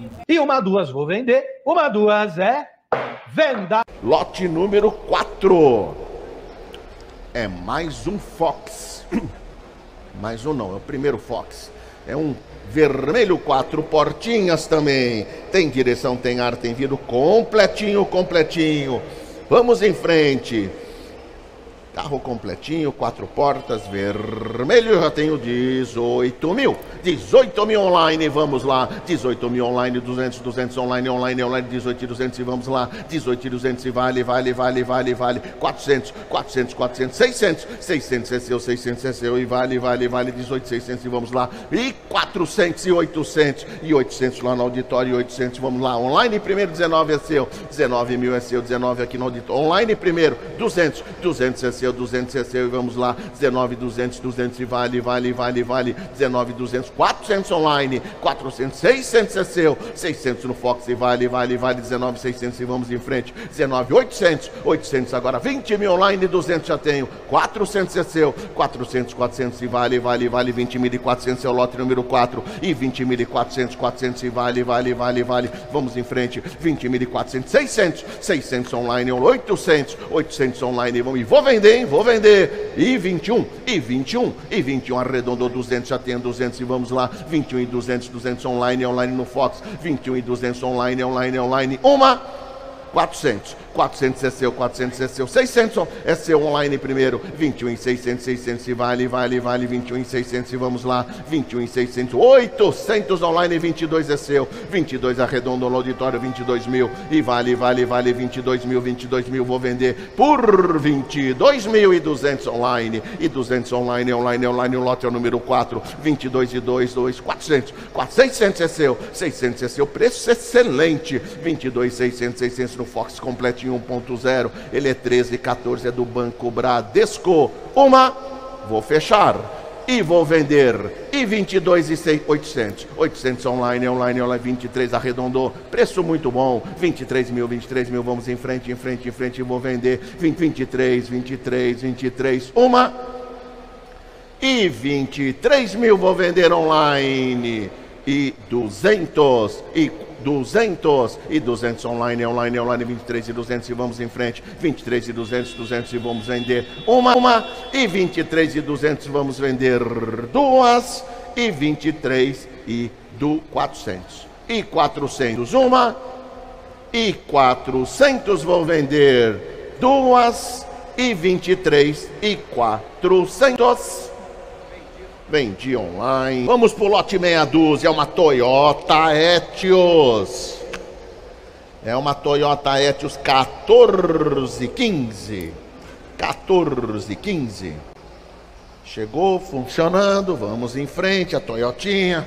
E uma, duas, vou vender. Uma, duas é venda. Lote número 4. É mais um Fox. Mais um não, é o primeiro Fox. É um vermelho 4 portinhas também. Tem direção, tem ar, tem vidro completinho, completinho. Vamos em frente. Carro completinho, 4 portas, vermelho, já tenho 18 mil. 18 mil online, vamos lá. 18 mil online, 200, 200 online, online, 18 200 e vamos lá. 18 200 e vale. 400, 400, 400, 600. 600 é seu, 600 é seu e vale. 18, 600 e vamos lá. E 400 e 800. E 800 lá no auditório e 800, vamos lá. Online primeiro, 19 é seu. 19 mil é seu, 19 aqui no auditório. Online primeiro, 200, 200 é seu. 200 é seu e vamos lá, 19, 200, 200 e vale, 19, 200, 400 online, 400, 600 é seu, 600 no Fox e vale, 19, 600 e vamos em frente, 19, 800, 800 agora, 20 mil online, 200 já tenho, 400 é seu, 400, 400 e vale, 20.400 é o lote número 4 e 20.400, 400 e vale, vamos em frente, 20.400, 600, 600 online, 800, 800 online, vou vender, hein? Vou vender. E 21, arredondou 200, já tem 200 e vamos lá. 21 e 200, 200 online, online no Fox. 21 e 200 online, online. Uma, 400, 400 é seu, 400 é seu, 600 é seu online primeiro, 21 e 600, 600 e vale, 21 e 600 e vamos lá, 21 e 600, 800 online, 22 é seu, 22 arredondo no auditório, 22 mil e vale, 22 mil, vou vender por 22 mil e 200 online, e 200 online, o lote é o número 4, 22 e 2, 400, 600 é seu, 600 é seu, preço excelente, 22, 600 no Fox completinho 1.0, ele é 13, 14, é do Banco Bradesco. Uma, vou fechar e vou vender, e 22 e 800, 800 online, 23 arredondou, preço muito bom, 23 mil, vamos em frente, vou vender, 23, uma, e 23 mil, vou vender online, e 200 online, 23 e 200 e vamos em frente, 23 e 200 e vamos vender uma, e 23 e 200 vamos vender duas, e 23 e do 400, e 400 uma, e 400 vou vender duas, e 23 e 400 vendi online. Vamos pro lote meia dúzia, é uma Toyota Etios. É uma Toyota Etios 1415. Chegou funcionando, vamos em frente, a Toyotinha.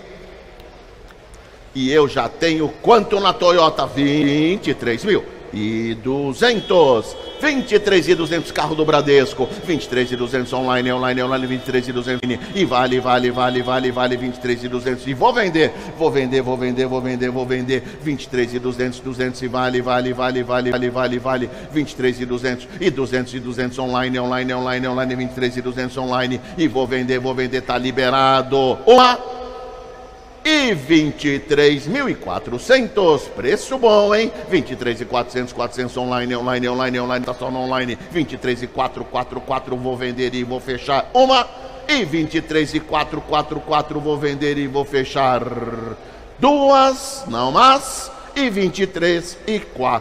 E eu já tenho quanto na Toyota? 23 mil. E 200, 23 e 200 carro do Bradesco, 23 e 200 online, 23 e 200 e vale, 23 e 200 e vou vender, 23 e 200 e vale, 23 e 200 e 200 online, 23 e 200 online e vou vender, tá liberado, uma, e 23.400, preço bom, hein? 23 e 400 online, tá só no online, 23 e 4, vou vender e vou fechar uma, e 23 e 4, vou vender e vou fechar duas, não mais, e 23 e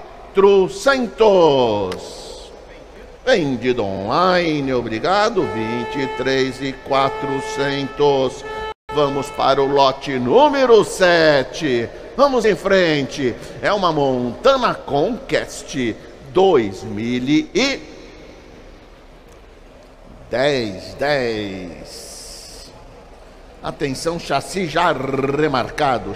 400. Vendido online, obrigado, 23 e 400. Vamos para o lote número 7. Vamos em frente. É uma Montana Conquest 2010. Atenção, chassi já remarcado.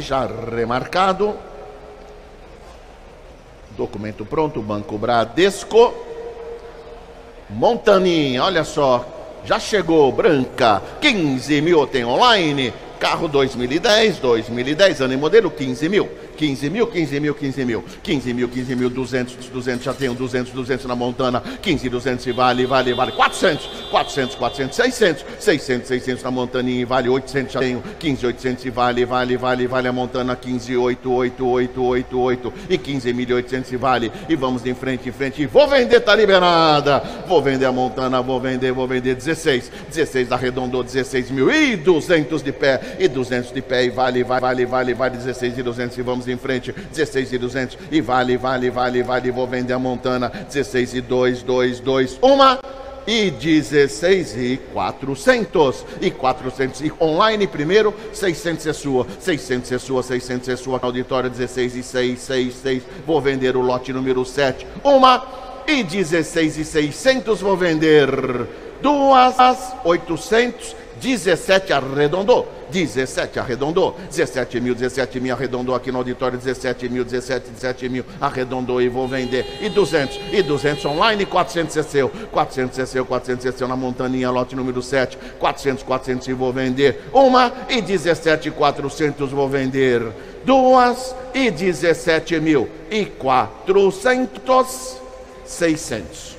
Documento pronto, Banco Bradesco. Montaninha, olha só. Já chegou, branca, 15 mil tem online, carro 2010, ano e modelo, 15 mil. 15 mil, 15 mil, 15 mil, 15 mil, 15 mil, 200, 200, já tenho 200, 200 na Montana, 15, 200 e vale, 400, 400, 400, 600, 600, 600 na Montaninha e vale 800, já tenho 15, 800 e vale a Montana, 15, 8, 8, 8, 8, 8 e 15.800 e vale, e vamos em frente, e vou vender, tá liberada, vou vender a Montana, vou vender 16, 16 arredondou, 16 mil e 200 de pé, e 200 de pé e vale 16 e 200 e vamos em frente, 16 e 200 e vale, vou vender a Montana, 16 e 2, 2, 2, uma e 16 e 400 e 400 e online primeiro, 600 é sua, 600 é sua, 600 é sua, auditório 16 e 6, 6, 6, vou vender o lote número 7, uma e 16 e 600, vou vender duas, 800, 17 arredondou, 17 arredondou, 17 mil arredondou aqui no auditório, 17 mil arredondou e vou vender, e 200 online, 400 é seu, 400 é seu, 400 é seu na Montaninha, lote número 7, 400, 400 e vou vender, uma e 17, 400 vou vender, duas e 17 mil e 400, 600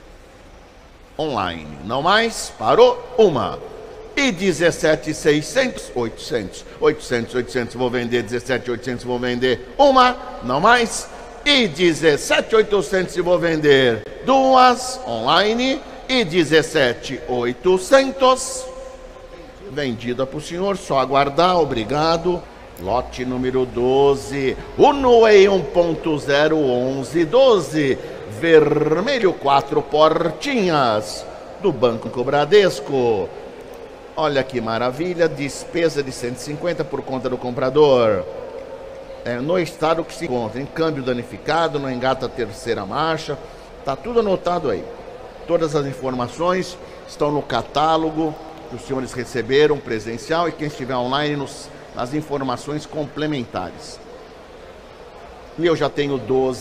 online, não mais, parou, uma e 17, 600, 800, 800, 800 vou vender, 17, 800 vou vender, uma, não mais, e 17, 800 vou vender, duas, online, e 17, 800, vendida para o senhor, só aguardar, obrigado, lote número 12, Unoe 1.011, 12, vermelho 4 portinhas, do Banco Bradesco. Olha que maravilha, despesa de 150 por conta do comprador. No estado que se encontra, em câmbio danificado, não engata a terceira marcha, tá tudo anotado aí. Todas as informações estão no catálogo que os senhores receberam presencial e quem estiver online nas informações complementares. E eu já tenho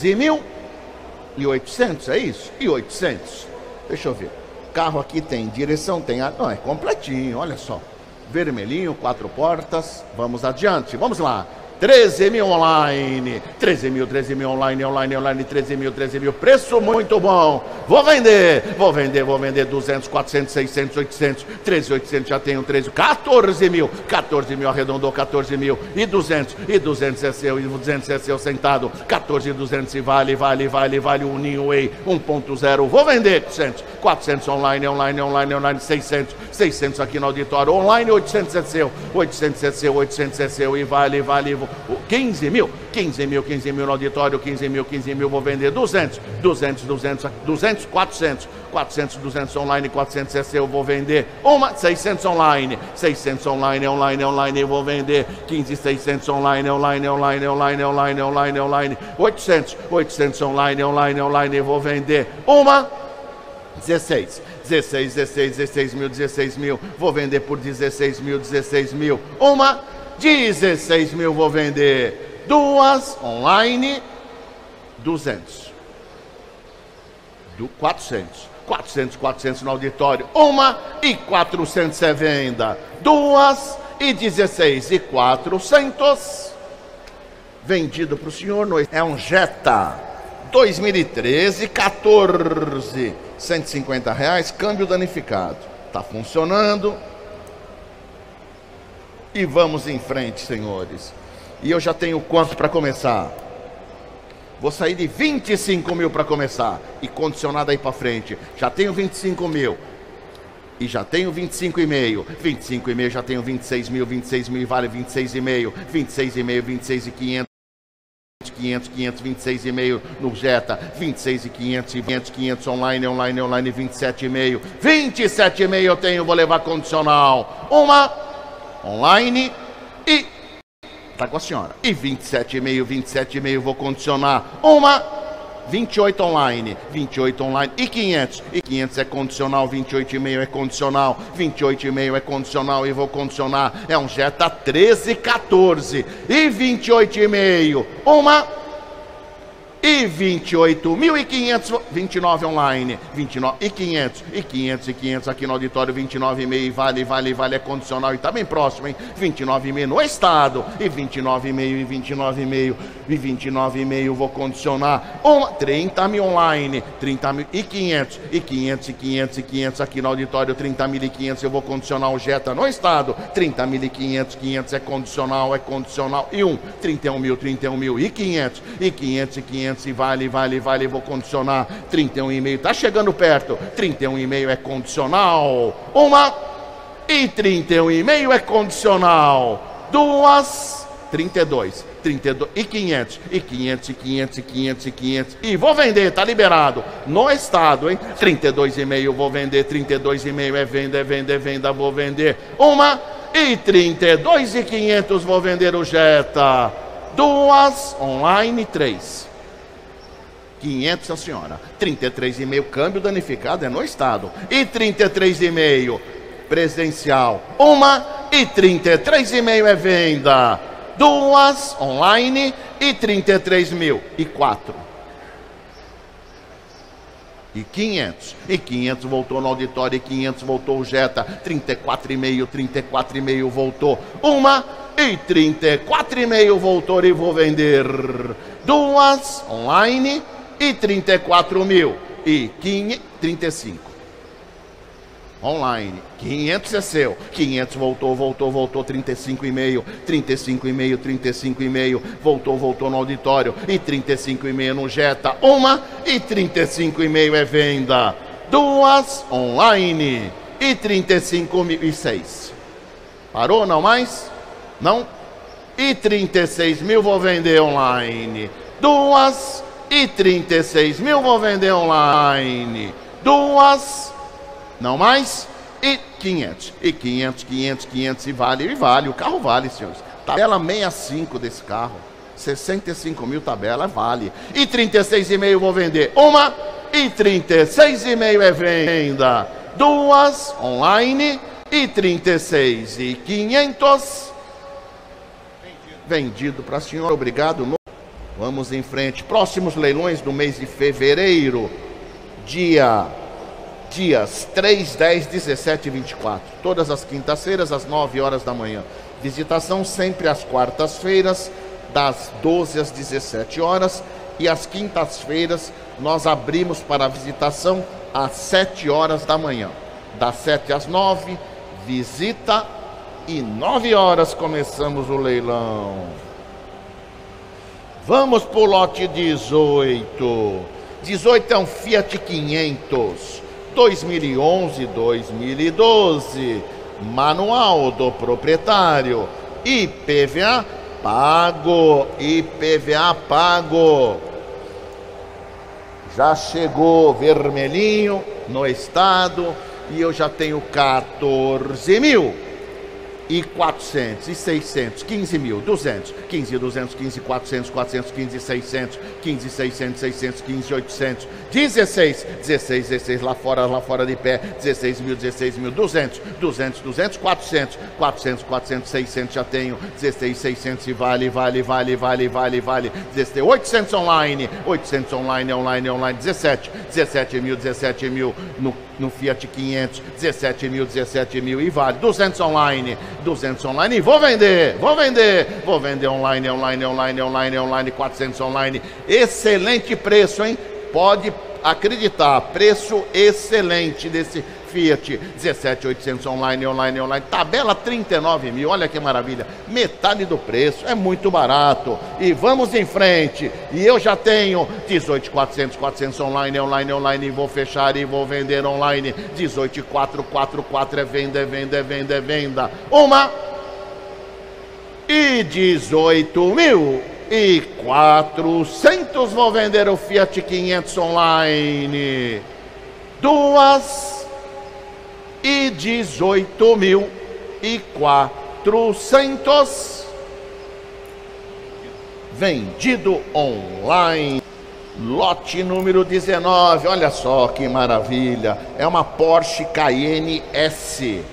12.800, é isso? E 800, deixa eu ver. Carro aqui tem direção, tem... Não, é completinho, olha só. Vermelhinho, 4 portas. Vamos adiante, vamos lá. 13 mil online, 13 mil online, 13 mil, preço muito bom, vou vender, 200, 400, 600, 800, 13.800, já tenho 13, 14 mil arredondou, 14 mil, e 200 é seu, e 200 é seu sentado, 14.200 e vale, o Ninho Way 1.0, vou vender, 400 online, 600 aqui no auditório, online, 800 é seu, 800 é seu, e vale, 15 mil no auditório, 15 mil, vou vender 200, 400 online, 400 é seu, vou vender uma, 600 online, vou vender 15, 600 online, 800 online, vou vender uma, 16 mil, vou vender por 16 mil, uma, 16 mil vou vender, duas, online, 200, 400 no auditório, uma e 400 é venda, duas e 16 e 400, vendido para o senhor, é um Jetta 2013, 14, 150 reais, câmbio danificado, tá funcionando. E vamos em frente, senhores. E eu já tenho quanto para começar? Vou sair de 25 mil para começar. E condicionado aí para frente. Já tenho 25 mil. E já tenho 25,5. 25,5 já tenho 26 mil e vale 26,5. 26,5, 26,5 no Jetta, 26,500 500 online, 27,5. 27,5 eu tenho, vou levar condicional. Uma online e tá com a senhora. E 27,5 vou condicionar. Uma 28 online e 500. E 500 é condicional, 28,5 é condicional, 28,5 é condicional e vou condicionar. É um Jetta 13, 14 e 28,5. Uma e 28.500, 29 online, 29.500 e 500 aqui no auditório, 29,5 vale, é condicional e tá bem próximo, hein? 29,5 no estado e 29,5 e 29,5 vou condicionar, 30 mil online, 30 mil e 500 aqui no auditório, 30.500 eu vou condicionar o Jetta no estado, 30.500 é condicional e 31 mil e 500 e vale, vou condicionar, 31,5, tá chegando perto, 31,5 é condicional, 31,5 é condicional, 32 e 500 e vou vender, tá liberado, no estado, hein, 32,5 vou vender, 32,5 é venda, vou vender, 32,500 vou vender o Jetta, 2 online, 3. 500 a senhora, 33,5 câmbio danificado é no estado e 33,5 presencial, 33,5 é venda, 2 online e 33.000 e 4 e 500 voltou no auditório e 500 voltou o Jetta, 34,5 voltou, e 34,5 voltou e vou vender, 2 online e 34.000 e 35 online, 500 é seu, 500 voltou, 35,5 voltou no auditório e 35,5 no Jetta, e 35,5 é venda, 2 online e 35.006, parou, não mais? Não? E 36.000 vou vender online, 2 e 36.000 vou vender online, 2, não mais, e 500 e vale, o carro vale, senhores, tabela 65 desse carro, 65.000 tabela, vale, e 36,5 vou vender, e 36,5 é venda, 2 online e 36.500 vendido para a senhora, obrigado. Vamos em frente, próximos leilões do mês de fevereiro, dias 3, 10, 17 e 24, todas as quintas-feiras às 9 horas da manhã, visitação sempre às quartas-feiras das 12 às 17 horas e às quintas-feiras nós abrimos para a visitação às 7 horas da manhã, das 7 às 9, visita e 9 horas começamos o leilão. Vamos pro lote 18. 18 é um Fiat 500, 2011, 2012, manual do proprietário, IPVA pago, já chegou vermelhinho no estado e eu já tenho 14.400 e 600, 15.200, 15.200, 15.400, 400, 15.600, 15.600, 600, 15.800, 16 lá fora de pé, 16.200, 200, 400, 600 já tenho, 16.600 e vale, 800 online, 17.000 no Fiat 500, 17.000 e vale, 200 online e vou vender online, 400 online, excelente preço, hein? Pode acreditar, preço excelente desse Fiat, 17.800 online, tabela 39.000, olha que maravilha, metade do preço, é muito barato, e vamos em frente, e eu já tenho 18.400, 400 online, e vou fechar e vou vender online, 18.444 é venda, e 18.400 vou vender o Fiat 500 online, 2 e 18.400 vendido online. Lote número 19, olha só que maravilha, é uma Porsche Cayenne S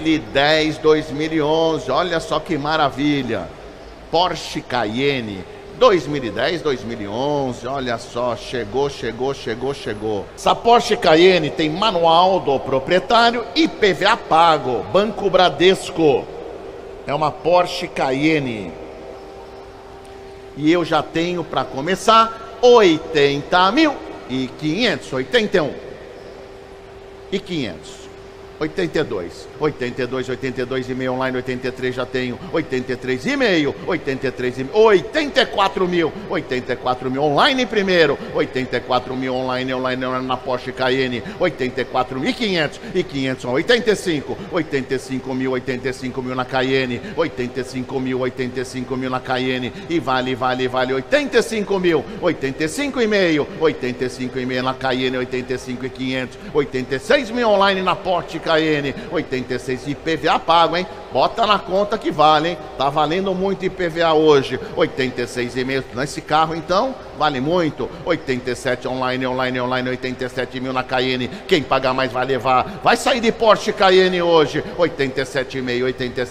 2010, 2011, olha só que maravilha, Porsche Cayenne 2010, 2011, olha só, chegou. Essa Porsche Cayenne tem manual do proprietário e IPVA pago, Banco Bradesco. É uma Porsche Cayenne. E eu já tenho para começar 80.500, 81 e 500. 82 e meio online, 83 já tenho, 83 e meio, 84 mil online primeiro, 84 mil online na Porsche Cayenne, 84 mil e 500 são 85 mil na Cayenne, 85 mil na Cayenne, e vale 85 mil, 85 e meio na Cayenne, 85 e 500, 86 mil online na Porsche Cayenne, 86 IPVA pago, hein? Bota na conta que vale, hein? Tá valendo muito IPVA hoje. 86,5 nesse carro, então, vale muito. 87 online, 87 mil na Cayenne. Quem pagar mais vai levar. Vai sair de Porsche Cayenne hoje. 87,5,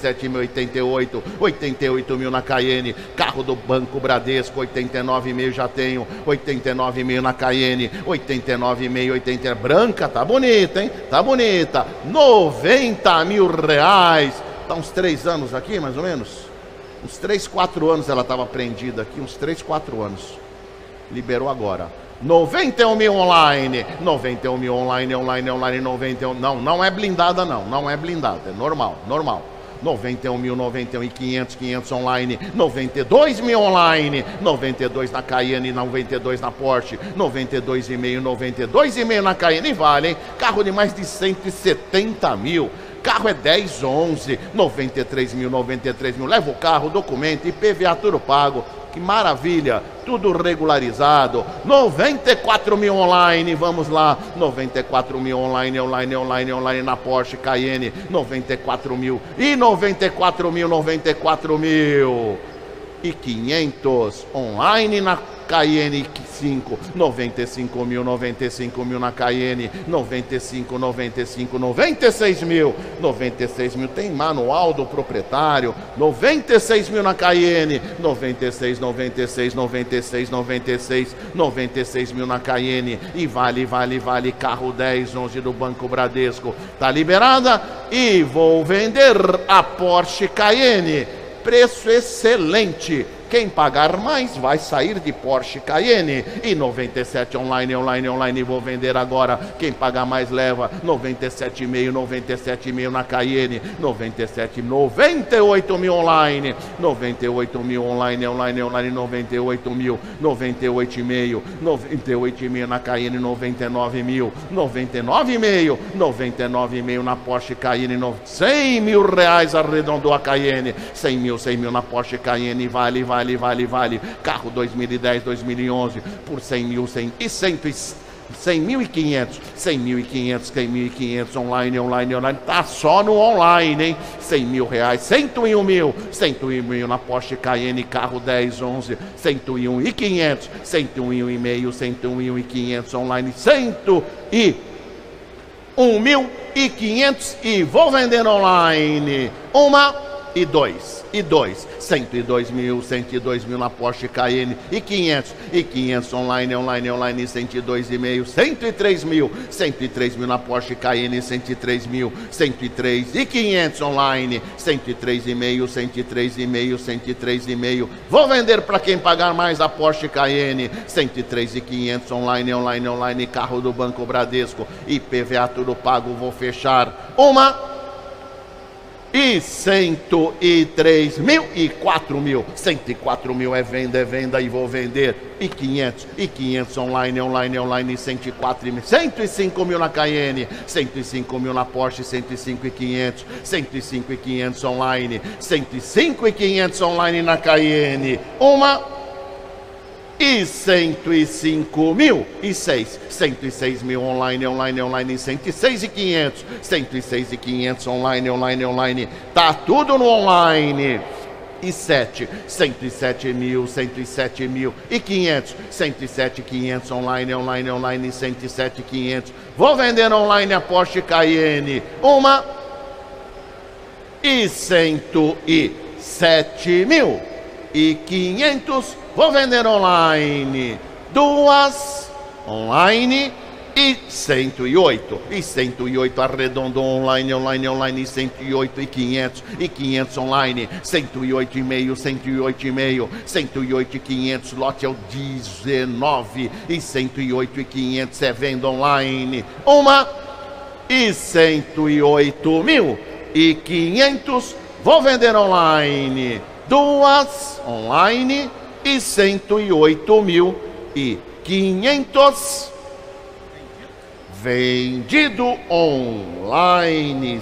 88 mil na Cayenne. Carro do Banco Bradesco, 89,5 já tenho. 89 mil na Cayenne. 89,5, 80. Branca, tá bonita, hein? Tá bonita. 90 mil reais. Tá uns 3 anos aqui, mais ou menos. Uns 3, 4 anos ela estava prendida aqui, uns 3, 4 anos. Liberou agora. 91 mil online. 91 mil online, 91. Não é blindada não, não é blindada, é normal. 91 mil, 91 e 500 online, 92 mil online, 92 na Cayenne, 92 na Porsche, 92,5 na Cayenne, vale, hein? Carro de mais de 170 mil. Carro é 10, 11, 93 mil, leva o carro, documento, IPVA tudo pago, que maravilha, tudo regularizado. 94 mil online, vamos lá, 94 mil online na Porsche Cayenne, 94 mil e 94 mil e 500 online na Cayenne 5, 95 mil na Cayenne, 96 mil, tem manual do proprietário, 96 mil na Cayenne, 96 mil na Cayenne, e vale, carro 10, 11 do Banco Bradesco, tá liberada, e vou vender a Porsche Cayenne, preço excelente. Quem pagar mais vai sair de Porsche Cayenne. E 97 online, vou vender agora. Quem pagar mais leva. 97,5 na Cayenne. 98 mil online. 98 mil online, 98 mil. 98,5 na Cayenne. 99,5 na Porsche Cayenne. 100 mil reais arredondou a Cayenne. 100 mil na Porsche Cayenne. Vale. Carro 2010, 2011 por 100 mil, 100.500 online, tá só no online, hein? 100 mil reais, 101 mil na Porsche Cayenne, carro 10, 11, 101.500, 101,5, 101.500 online, 101.500 e vou vender online, 102 mil na Porsche Cayenne e 500 online, 102,5, 103 mil na Porsche Cayenne, 103 mil, 103 e 500 online, 103,5, vou vender para quem pagar mais a Porsche Cayenne, 103 e 500 online, carro do Banco Bradesco, IPVA tudo pago, vou fechar, e 103 mil e 4 mil, 104 mil é venda e vou vender, e 500 online, 104 mil, 105 mil na Cayenne, 105 mil na Porsche, 105 e 500 online, 105 e 500 online na Cayenne, e 105 mil e 106 mil online, 106 e 500 online, tá tudo no online. E 107 mil e 500, 107,500 online, 107,500, vou vender online a Porsche Cayenne, e 107 mil e 500, vou vender online. 2 online e 108. E 108 arredondou online, online, 108 e 500. E 500 online, 108,5, 108,5, 108 e 500, lote é o 19. E 108 e 500 é venda online. 1 e 108.500, vou vender online. 2 online e 108.500. Vendido online,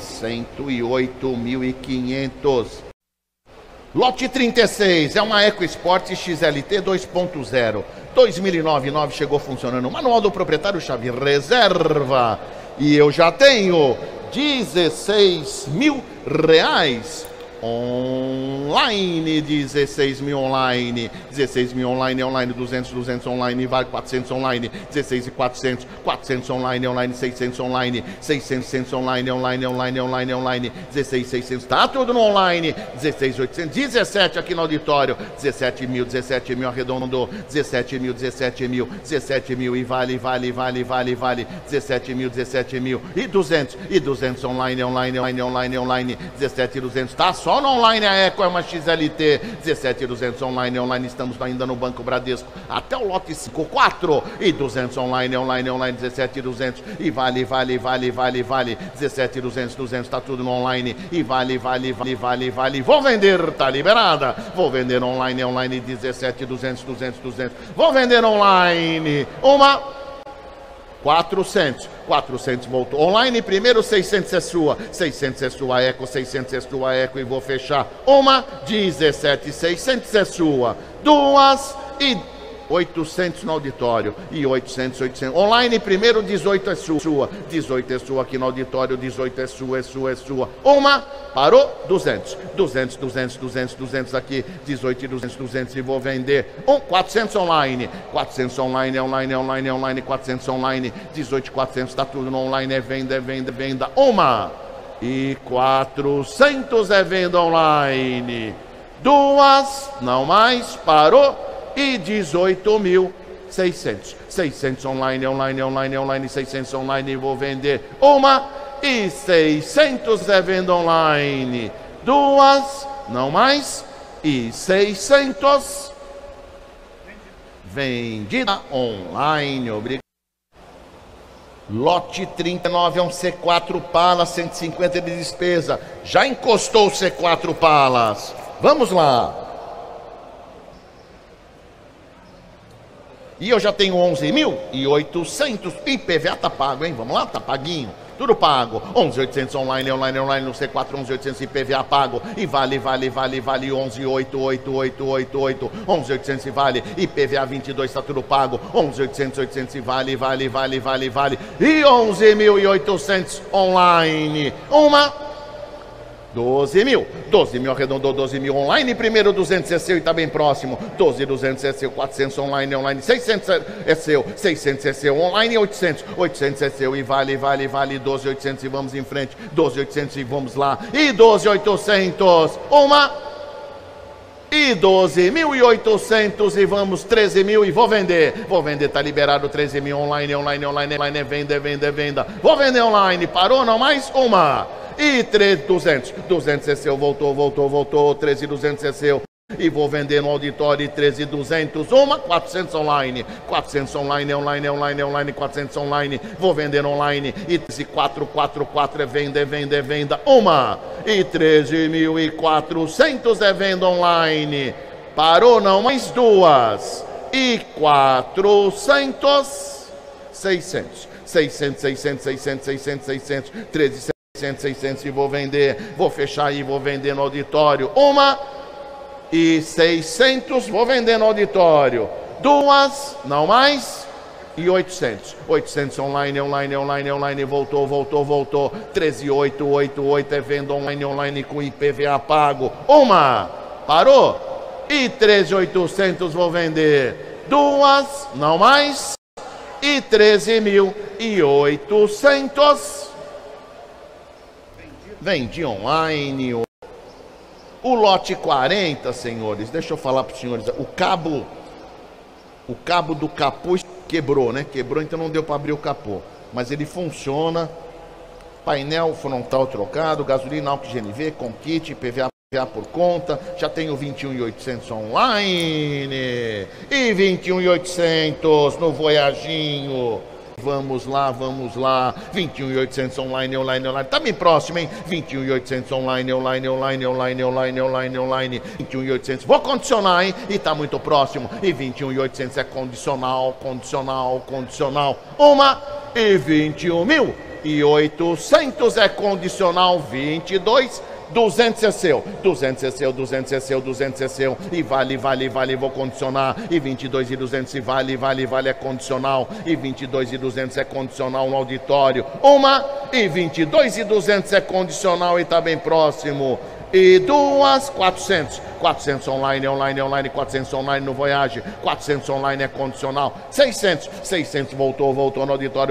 108.500. Lote 36 é uma EcoSport XLT 2.0, 2009, chegou funcionando. Manual do proprietário, chave reserva. E eu já tenho 16 mil reais. Online, 16 mil online, 16 mil online, 200 online, vale 400 online, 16 e 400, 400 online, 600 online, 600 online, 16, 600, tá tudo no online, 16, 800, 17 aqui no auditório, 17 mil, arredondou, 17 mil, e vale, 17 mil, e 200 online, 17 e 200, tá só no online, a Eco é uma XLT, 17,200 online, estamos ainda no Banco Bradesco, até o lote 5, 4 e 200 online, 17,200 e vale, 17,200, tá tudo no online, e vale, vou vender, tá liberada, vou vender online, 17,200, vou vender online, 400 voltou online, primeiro 600 é sua, 600 é sua Eco, 600 é sua Eco, e vou fechar 17, 600 é sua, 2 e 800 no auditório, e 800, online, primeiro 18 é sua, 18 é sua aqui no auditório, 18 é sua, parou, 200 aqui, 18 e 200 e vou vender, 400 online, 400 online, 400 online, 18 e 400, tá tudo no online, é venda, 1 e 400 é venda online, 2, não mais, parou, e 18.600, 600 online, 600 online, vou vender 1 e 600 é venda online, 2, não mais, e 600 vendida online, obrigado. Lote 39 é um C4 Palas, 150 de despesa, já encostou o C4 Palas, vamos lá. E eu já tenho 11.800, IPVA tá pago, hein? Vamos lá, tá paguinho, tudo pago. 11.800 online, no C4, 11.800 IPVA pago. E vale, 11.888, 11.800 e vale. IPVA 22, tá tudo pago. 11.800 e vale. E 11.800 online, 12 mil, arredondou 12 mil online, primeiro 200 é seu e tá bem próximo, 12.200 é seu, 400 online, 600 é seu, 600 é seu, online 800 é seu e vale, 12.800 e vamos em frente, 12.800 e vamos lá, e 12.800, e 12.800 e vamos 13 mil e vou vender, tá liberado 13 mil online, é venda, vou vender online, parou, não mais, e 200 é seu, voltou, 13.200 é seu, e vou vender no auditório 13.200, 400 online, 400 online, 400 online, vou vender online, e 444 é venda, 1 e 13.400 é venda online, parou, não mais 2, e 400, 600, 13.600, 600 e vou vender, vou fechar e vou vender no auditório, 1 e 600, vou vender no auditório, 2, não mais, e 800 online, voltou, 13.888 é venda online com IPVA pago, 1, parou, e 13.800 vou vender, 2, não mais, e 13.800 vendi online. O lote 40, senhores, deixa eu falar para os senhores, o cabo O cabo do capô quebrou, né? Quebrou, então não deu para abrir o capô. Mas ele funciona. Painel frontal trocado, gasolina, álcool GNV, com kit, PVA por conta. Já tenho 21.800 online. E 21.800 no Voyaginho. Vamos lá, 21.800 online. Tá bem próximo, hein? 21.800 online. 21.800. Vou condicionar, hein? E tá muito próximo. E 21.800 é condicional. E 21.800 é condicional. 200 é seu, 200 é seu, e vale, vou condicionar, e 22.200 e vale, é condicional, e 22.200 é condicional no auditório, e 22.200 é condicional e tá bem próximo, e 400 online, 400 online no Voyage, 400 online é condicional, 600 voltou no auditório,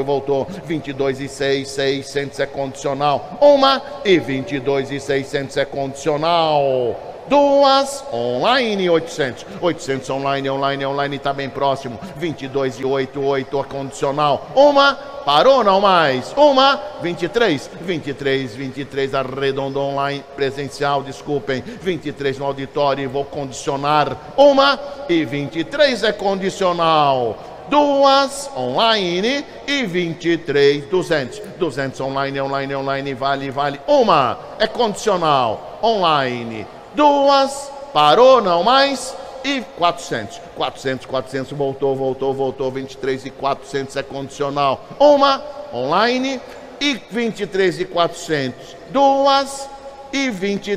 22.600 é condicional, e 22.600 é condicional, 2 online, 800 online tá bem próximo, 22.800 é condicional, parou não mais, 23 arredondou online, presencial, desculpem, 23 no auditório e vou condicionar, e 23 é condicional, 2 online e 23.200 online, vale, 1 é condicional, online, 2, parou não mais, e 400 voltou, 23.400 é condicional, 1 online e 23.400, 2 e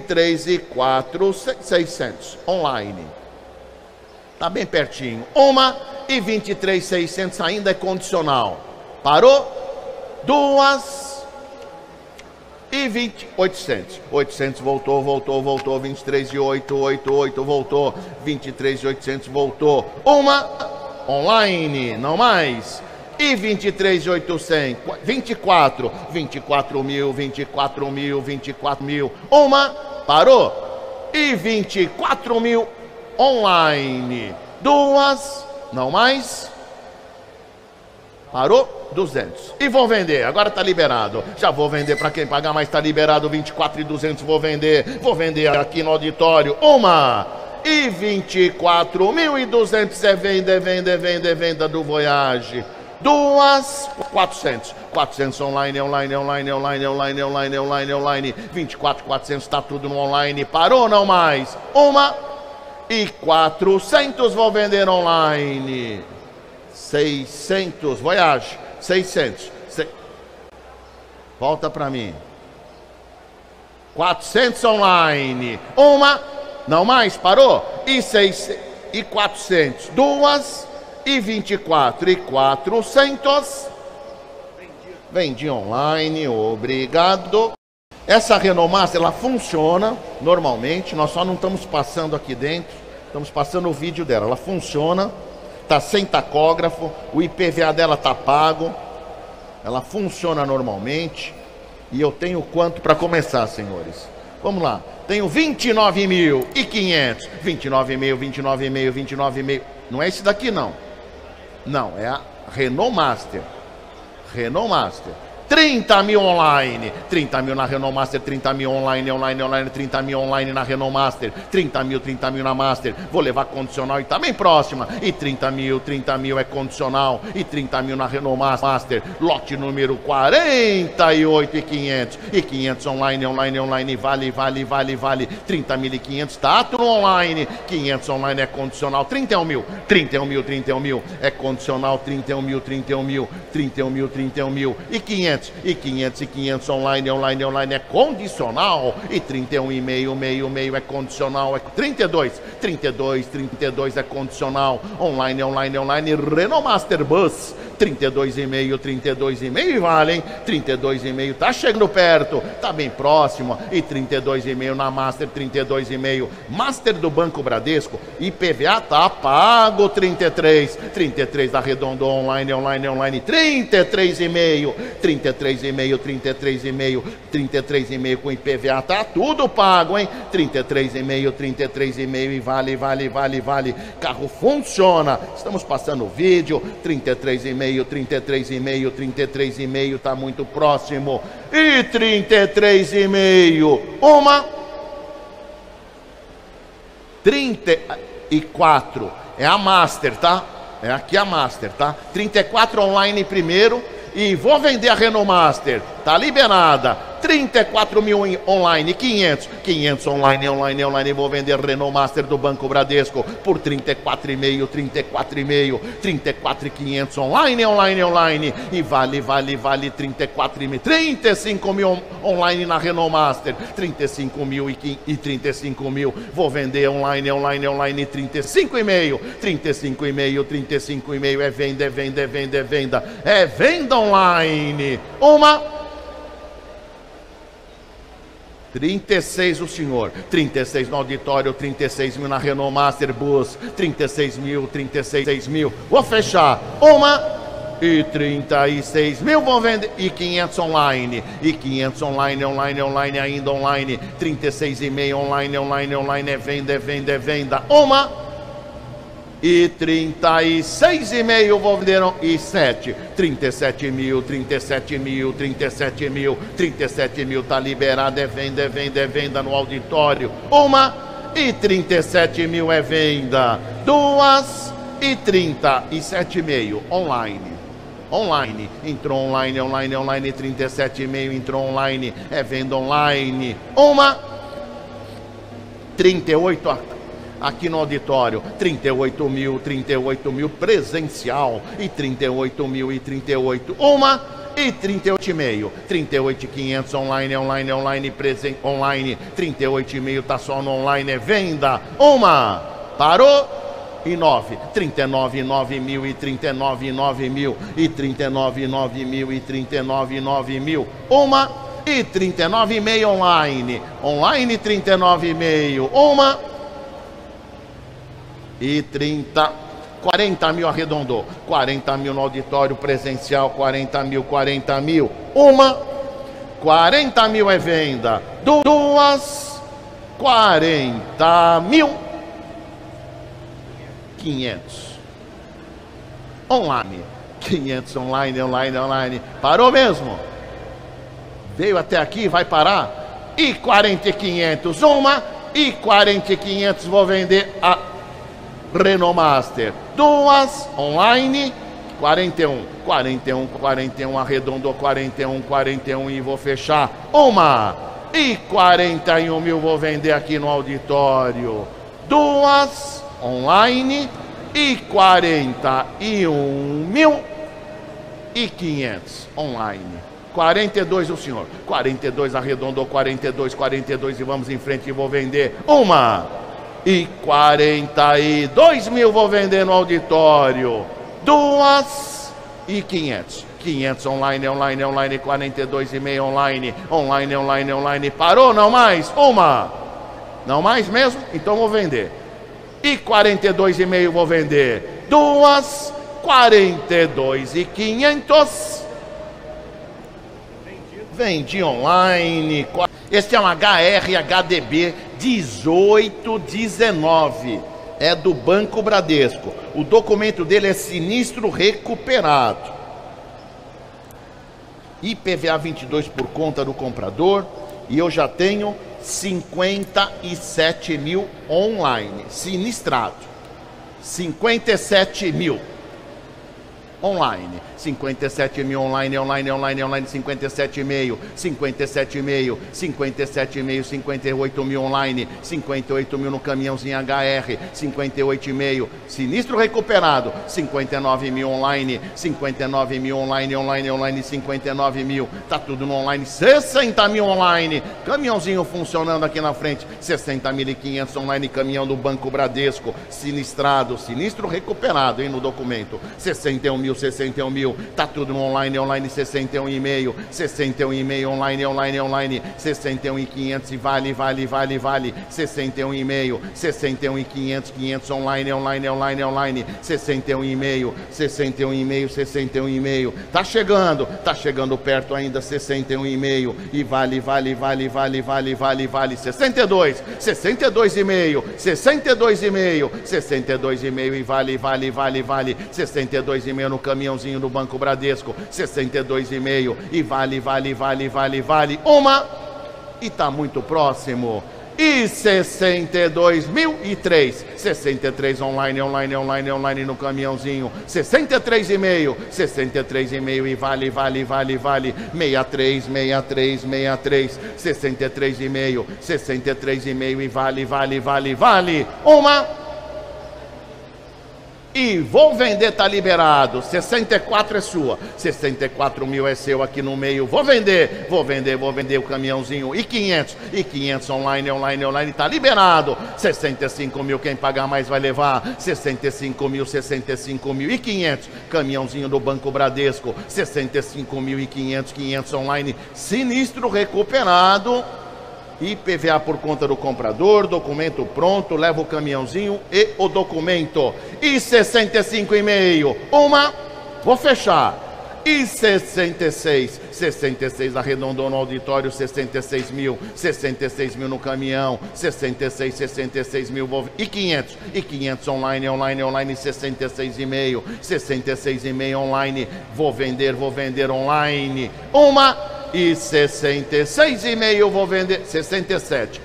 23.600 online. Tá bem pertinho. 1 e 23.600 ainda é condicional. Parou? 2 e 800 voltou, 23.888 voltou, 23.800 voltou, 1 online, não mais, e 23.800, 24.000, 1 parou, e 24.000 online, 2, não mais, parou, 200. E vou vender, agora tá liberado. Já vou vender para quem pagar, mas tá liberado, 24.200, vou vender aqui no auditório, 1 e 24.200 é venda do Voyage. 2, 400 online, 24.400 tá tudo no online, parou não mais, 1 e 400 vou vender online. 600, Voyage, 600, volta para mim, 400 online, 1, não mais, parou, e 600, e 400, 2, e 24, e 400, vendi online, obrigado. Essa Renault Master, ela funciona normalmente, nós só não estamos passando aqui dentro, estamos passando o vídeo dela, ela funciona. Tá sem tacógrafo, o IPVA dela tá pago, ela funciona normalmente, e eu tenho quanto para começar, senhores? Vamos lá, tenho 29.500, 29.500, não é esse daqui não, é a Renault Master, 30.000 online, 30.000 na Renault Master, 30.000 online, 30.000 online na Renault Master, 30.000 na Master, vou levar condicional e tá bem próxima, e 30.000 é condicional, e 30.000 na Renault Master, lote número 48.500, e 500 online, vale, 30.500, tá tudo online, 500 online é condicional, 31.000, é condicional, 31.000, e 500 online é condicional, e 31,5 é condicional, é 32 é condicional, online, Renault Master Bus, 32,5, 32,5 e vale, hein? 32,5, tá chegando perto, tá bem próximo, e 32,5 na Master, 32,5, Master do Banco Bradesco, IPVA tá pago, 33 arredondou online, 33,5, 33,5 com IPVA, tá tudo pago, hein? 33,5 e vale, carro funciona, estamos passando o vídeo, 33,5, tá muito próximo, e 33,5, uma, 34, é a Master, tá? É aqui a Master, tá? 34 online primeiro, e vou vender a Renault Master, tá liberada, 34 mil online, 500 online, vou vender Renault Master do Banco Bradesco por 34,5, 34,500 online, e vale 34,5, 35 mil online na Renault Master, 35 mil e 35 mil, vou vender online, 35,5, é venda online, uma, 36 o senhor, 36 no auditório, 36 mil na Renault Master Bus, 36 mil, vou fechar, uma, e 36 mil, vou vender, e 500 online, online, ainda online, 36,5 online, é venda, uma, e 36,5 vou vender, e 37 mil, tá liberado, é venda no auditório, uma, e 37 mil é venda, duas, e 37,5 online, entrou online, 37,5, entrou online, é venda online, uma, 38 aqui no auditório, 38 mil presencial, e 38 mil, uma, e 38,5, 38,500 online, online, 38,5 tá só no online, é venda, uma, parou, e 39 mil, e 39,9 mil, e 39,9 mil, uma, e 39,5 online, 39,5, uma, e 40 mil arredondou, 40 mil no auditório presencial, 40 mil, uma, 40 mil é venda, duas, 40 mil, 500 online, 500 online, parou mesmo, veio até aqui, vai parar, e 40,500, uma, e 40,500 vou vender a Renault Master, duas, online, 41, arredondou 41 e vou fechar, uma, e 41 mil vou vender aqui no auditório, duas, online, e 41 mil e 500 online, 42 o senhor, 42 arredondou 42 e vamos em frente e vou vender uma, e 42 mil vou vender no auditório, duas, e 500 online, 42,5 online, parou, não mais, uma, não mais mesmo, então vou vender, e 42,5 vou vender, duas, 42,500, vendi online. Este é um HR HDB 1819, é do Banco Bradesco. O documento dele é sinistro recuperado. IPVA 22 por conta do comprador, e eu já tenho 57 mil online, sinistrado. 57 mil online, 57 mil online, 57,5, 58 mil online, 58 mil no caminhãozinho HR, 58,5, sinistro recuperado, 59 mil online, 59 online, 59 mil, tá tudo no online, 60 mil online, caminhãozinho funcionando aqui na frente, 60.500 online, caminhão do Banco Bradesco, sinistrado, sinistro recuperado, hein, no documento, 61 mil mil, 61 mil, tá tudo no online, 61,5, 61,5, online, 61,500 e vale, 61,5, 61,500, 500 online, 61,5, 61,5, tá chegando perto ainda, 61,5 e vale, 62,5, 62,5 e vale, 62,5 no caminhãozinho do Banco Bradesco, 62,5 e vale, uma, e tá muito próximo, e 62.003, 63 online no caminhãozinho, 63,5 e vale, 63, 63,5 e vale, uma, e vou vender, tá liberado, 64 é sua, 64 mil é seu aqui no meio, vou vender o caminhãozinho, e 500 online, tá liberado, 65 mil, quem pagar mais vai levar, 65 mil e 500, caminhãozinho do Banco Bradesco, 65.500, 500 online, sinistro recuperado, IPVA por conta do comprador, documento pronto, leva o caminhãozinho e o documento. E 65,5, uma, vou fechar. E 66 arredondou no auditório, 66 mil no caminhão, 66 mil, e 500 online, 66,5 online, vou vender online, uma, e 66,5 vou vender, 67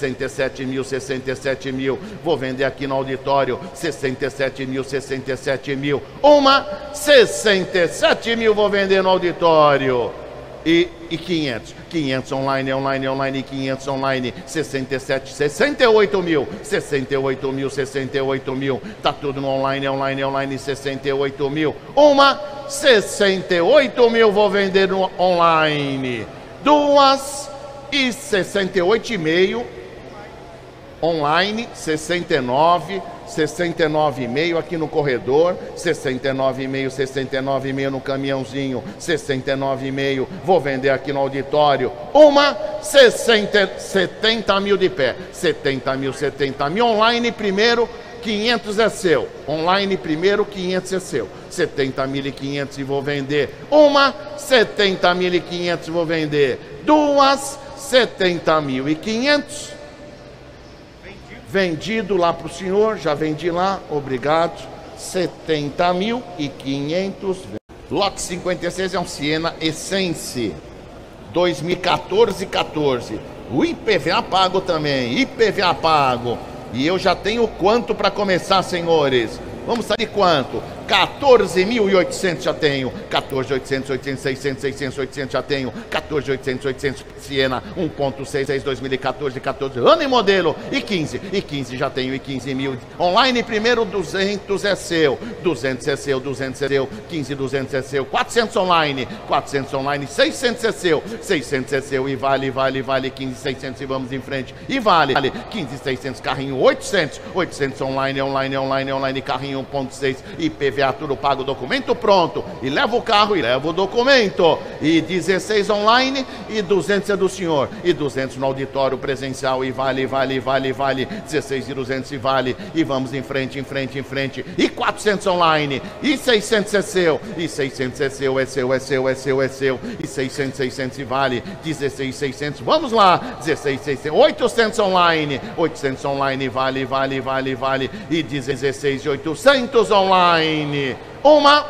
mil, vou vender aqui no auditório, 67 mil, uma, 67 mil vou vender no auditório, e 500 online, 500 online, 68 mil, tá tudo no online, 68 mil, uma, 68 mil vou vender no online, duas, e 68,5 online, 69,5 aqui no corredor, 69,5 no caminhãozinho, 69,5, vou vender aqui no auditório, uma, 70 mil de pé, 70 mil online primeiro, 500 é seu, online primeiro, 500 é seu, 70.500 e vou vender, uma, 70.500 vou vender, duas, 70.500, vendido lá para o senhor, já vendi lá, obrigado, 70.500. Lote 56 é um Siena Essence, 2014. O IPVA pago também, IPVA pago. E eu já tenho quanto para começar, senhores? Vamos saber quanto? 14.800 já tenho, 14.800, 600 já tenho, 14.800, Siena 1.6, 2014, 14, ano e modelo, e 15 já tenho, e 15 mil, online primeiro, 200 é seu, 200 é seu, 15, 200 é seu, 400 online, 600 é seu, 600 é seu, e vale, 15, 600 e vamos em frente, e vale, 15, 600, carrinho, 800 online, carrinho 1.6, IPVA tudo pago, documento pronto, e leva o carro e leva o documento, e 16 online, e 200 é do senhor, e 200 no auditório presencial, e vale, 16 e 200 e vale, e vamos em frente, e 400 online, e 600 é seu, e 600 é seu, e 600 e vale, 16, 600, vamos lá, 16, 600, 800 online, vale, e 16, 800 online, uma,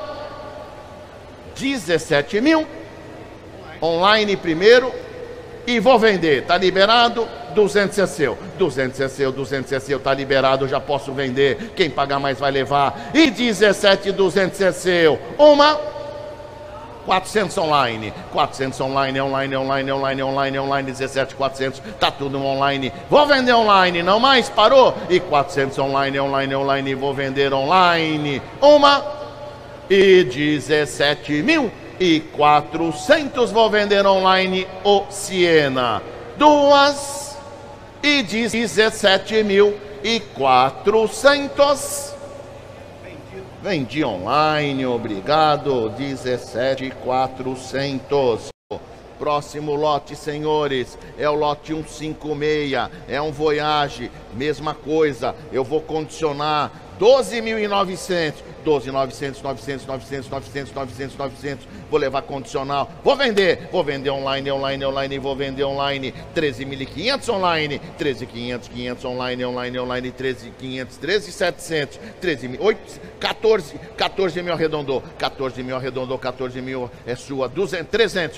17 mil, online primeiro, e vou vender, tá liberado, 200 é seu, 200 é seu, tá liberado, já posso vender, quem pagar mais vai levar, e 17, 200 é seu, uma, 400 online, online, 17, 400, tá tudo online, vou vender online, não mais, parou, e 400 online, vou vender online, uma, e 17.400 vou vender online o Siena, duas, e 17.400, Vendi online, obrigado, 17.400. Próximo lote, senhores, é o lote 156, é um Voyage, mesma coisa, eu vou condicionar 12.900, 12.900, 900, 900, 900, 900, 900, vou levar condicional, vou vender online, vou vender online, 13.500 online, 13.500, 500 online, 13.500, 13.700, 13.000, 14 mil arredondou, 14 mil é sua, 200, 300,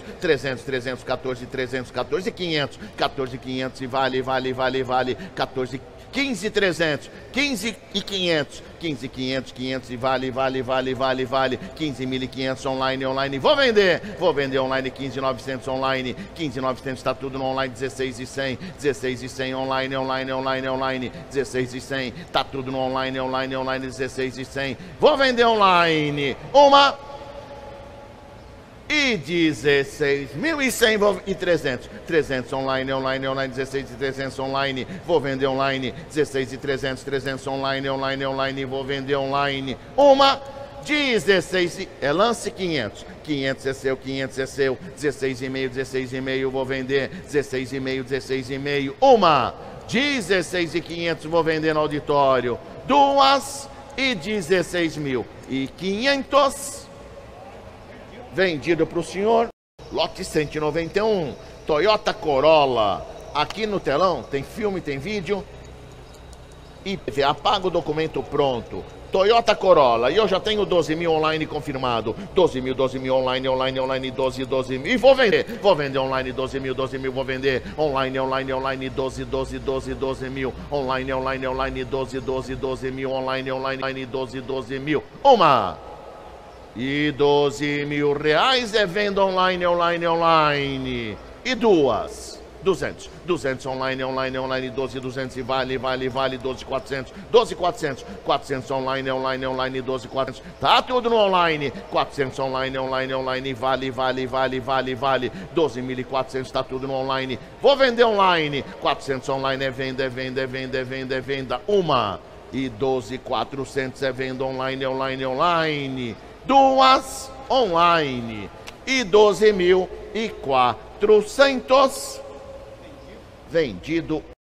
14, 500, 14.500 e vale, 14, 15.300, 15.500, 15.500 e vale, 15.500 online, vou vender online, 15.900 online, 15.900 está tudo no online, 16.100 online, 16.100, tá tudo no online, 16.100, vou vender online, uma e 16.100 e 300 online, 16.300 online, vou vender online, 16.300 online, vou vender online, uma 16, é lance 500 é seu, 16,5, vou vender, 16,5, uma 16.500, vou vender no auditório, duas e 16.500, vendido para o senhor, lote 191, Toyota Corolla, aqui no telão tem filme, tem vídeo, e apaga o documento pronto, Toyota Corolla, e eu já tenho 12.000 online confirmado, 12.000 online, 12 mil, e vou vender online, 12.000, vou vender online, 12 mil, online, 12 mil, online, 12 mil, uma, e 12 mil reais é venda online, e duas, 200 online, 12.200 e vale, 12.400, 400 online, 12.400, tá tudo no online, 400 online, vale, 12.400, tá tudo no online, vou vender online, 400 online é venda, uma, e 12.400 é venda online, duas online, e 12.400 vendido